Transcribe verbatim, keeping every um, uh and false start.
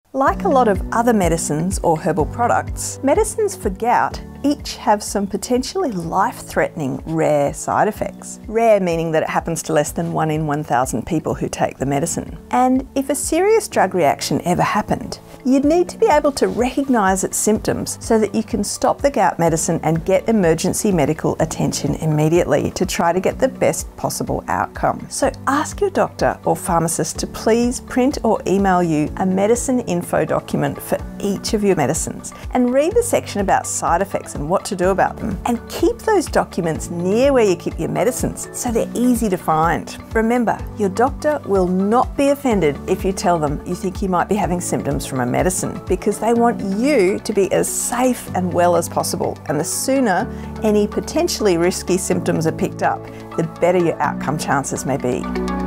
Like a lot of other medicines or herbal products, medicines for gout each have some potentially life-threatening rare side effects. Rare meaning that it happens to less than one in one thousand people who take the medicine. And if a serious drug reaction ever happened, you'd need to be able to recognise its symptoms so that you can stop the gout medicine and get emergency medical attention immediately to try to get the best possible outcome. So ask your doctor or pharmacist to please print or email you a medicine info document for each of your medicines and read the section about side effects and what to do about them. And keep those documents near where you keep your medicines so they're easy to find. Remember, your doctor will not be offended if you tell them you think you might be having symptoms from a medicine, because they want you to be as safe and well as possible. And the sooner any potentially risky symptoms are picked up, the better your outcome chances may be.